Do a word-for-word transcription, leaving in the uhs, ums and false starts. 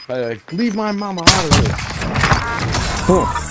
Like, leave my mama out of this. Cool.